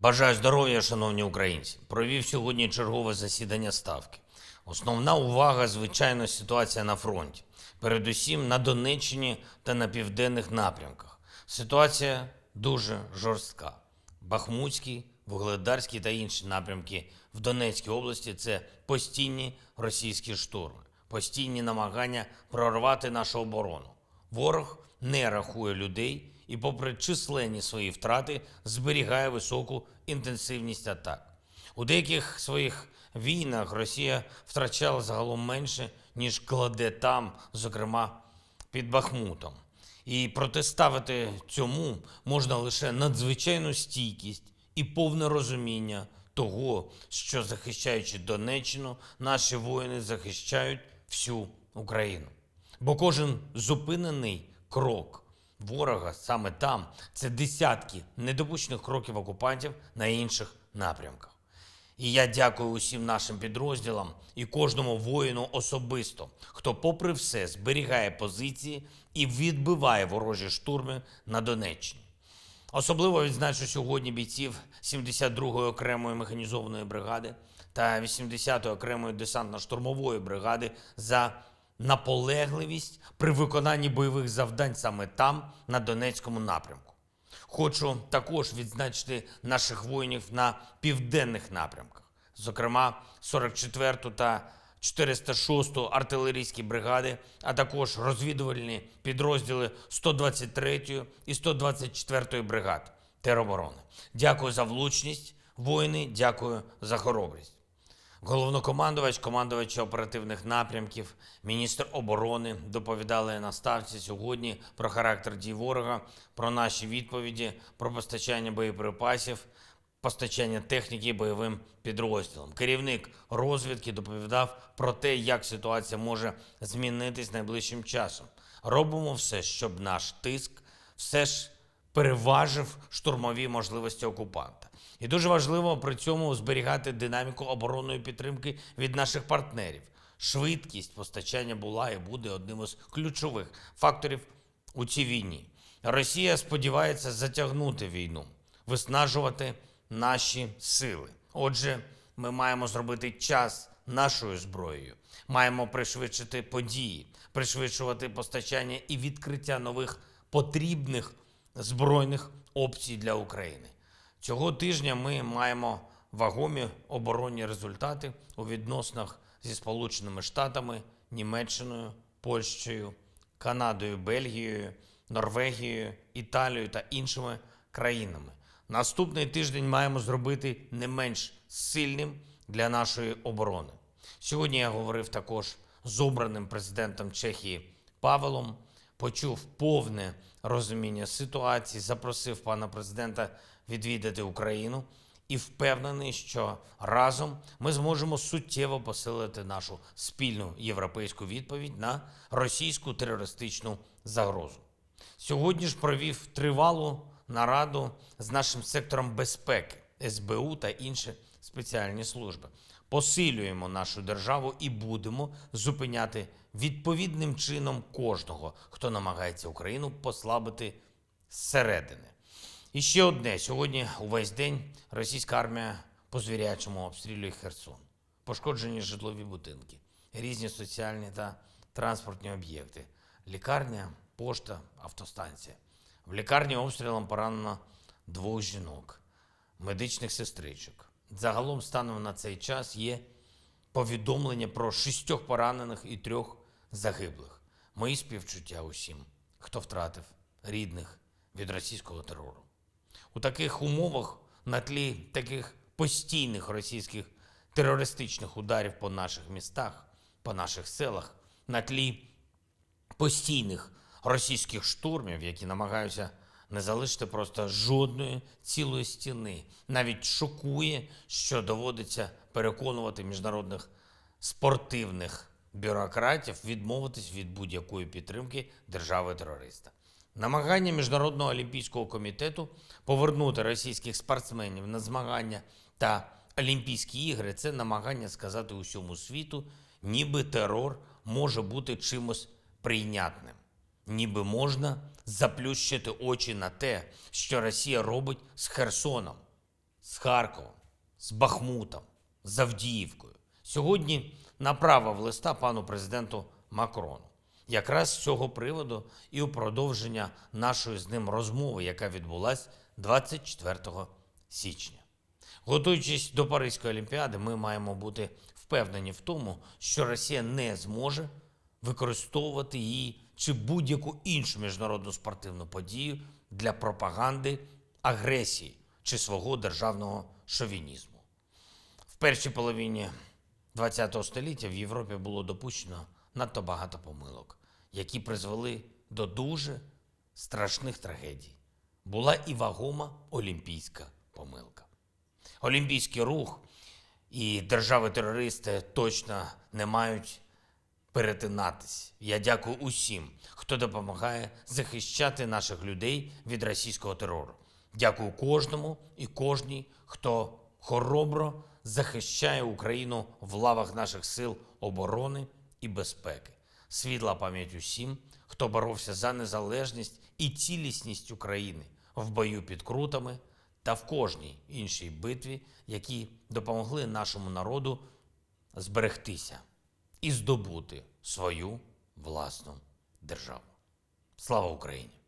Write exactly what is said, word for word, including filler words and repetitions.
Бажаю здоров'я, шановні українці. Провів сьогодні чергове засідання Ставки. Основна увага, звичайно, ситуація на фронті. Передусім на Донеччині та на південних напрямках. Ситуація дуже жорстка. Бахмутський, Вугледарський та інші напрямки в Донецькій області – це постійні російські штурми, постійні намагання прорвати нашу оборону. Ворог не рахує людей і, попри численні свої втрати, зберігає високу інтенсивність атак. У деяких своїх війнах Росія втрачала загалом менше, ніж кладе там, зокрема під Бахмутом. І протиставити цьому можна лише надзвичайну стійкість і повне розуміння того, що, захищаючи Донеччину, наші воїни захищають всю Україну. Бо кожен зупинений крок ворога саме там – це десятки недопущених кроків окупантів на інших напрямках. І я дякую усім нашим підрозділам і кожному воїну особисто, хто попри все зберігає позиції і відбиває ворожі штурми на Донеччині. Особливо відзначу сьогодні бійців сімдесят другої окремої механізованої бригади та вісімдесятої окремої десантно-штурмової бригади за наполегливість при виконанні бойових завдань саме там, на Донецькому напрямку. Хочу також відзначити наших воїнів на південних напрямках, зокрема сорок четверту та чотириста шосту артилерійські бригади, а також розвідувальні підрозділи сто двадцять третьої і сто двадцять четвертої бригад тероборони. Дякую за влучність, воїни, дякую за хоробрість. Головнокомандувач, командувач оперативних напрямків, міністр оборони доповідали на Ставці сьогодні про характер дій ворога, про наші відповіді, про постачання боєприпасів, постачання техніки бойовим підрозділам. Керівник розвідки доповідав про те, як ситуація може змінитись найближчим часом. Робимо все, щоб наш тиск все ж переважив штурмові можливості окупанта. І дуже важливо при цьому зберігати динаміку оборонної підтримки від наших партнерів. Швидкість постачання була і буде одним із ключових факторів у цій війні. Росія сподівається затягнути війну, виснажувати наші сили. Отже, ми маємо зробити час нашою зброєю. Маємо пришвидшити події, пришвидшувати постачання і відкриття нових потрібних збройних опцій для України. Цього тижня ми маємо вагомі оборонні результати у відносинах зі Сполученими Штатами, Німеччиною, Польщею, Канадою, Бельгією, Норвегією, Італією та іншими країнами. Наступний тиждень маємо зробити не менш сильним для нашої оборони. Сьогодні я говорив також з обраним президентом Чехії Павелом, почув повне розуміння ситуації, запросив пана президента відвідати Україну і впевнений, що разом ми зможемо суттєво посилити нашу спільну європейську відповідь на російську терористичну загрозу. Сьогодні ж провів тривалу нараду з нашим сектором безпеки, ес бе у та інші спеціальні служби. Посилюємо нашу державу і будемо зупиняти відповідним чином кожного, хто намагається Україну послабити зсередини. І ще одне. Сьогодні увесь день російська армія по звірячому обстрілює Херсон. Пошкоджені житлові будинки, різні соціальні та транспортні об'єкти, лікарня, пошта, автостанція. В лікарні обстрілом поранено двох жінок, медичних сестричок. Загалом станом на цей час є повідомлення про шістьох поранених і трьох загиблих. Мої співчуття усім, хто втратив рідних від російського терору. У таких умовах, на тлі таких постійних російських терористичних ударів по наших містах, по наших селах, на тлі постійних російських штурмів, які намагаються не залишити просто жодної цілої стіни. Навіть шокує, що доводиться переконувати міжнародних спортивних бюрократів відмовитись від будь-якої підтримки держави-терориста. Намагання Міжнародного олімпійського комітету повернути російських спортсменів на змагання та Олімпійські ігри – це намагання сказати усьому світу, ніби терор може бути чимось прийнятним. Ніби можна заплющити очі на те, що Росія робить з Херсоном. з Харковом, з Бахмутом, з Авдіївкою. Сьогодні направив листа пану президенту Макрону. Якраз з цього приводу і у продовження нашої з ним розмови, яка відбулась двадцять четвертого січня. Готуючись до Паризької Олімпіади, ми маємо бути впевнені в тому, що Росія не зможе використовувати її чи будь-яку іншу міжнародну спортивну подію для пропаганди агресії чи свого державного шовінізму. В першій половині ХХ століття в Європі було допущено надто багато помилок, які призвели до дуже страшних трагедій. Була і вагома олімпійська помилка. Олімпійський рух і держави-терористи точно не мають перетинатись. Я дякую усім, хто допомагає захищати наших людей від російського терору. Дякую кожному і кожній, хто хоробро захищає Україну в лавах наших сил оборони і безпеки. Світла пам'ять усім, хто боровся за незалежність і цілісність України в бою під Крутами та в кожній іншій битві, які допомогли нашому народу зберегтися і здобути свою власну державу. Слава Україні!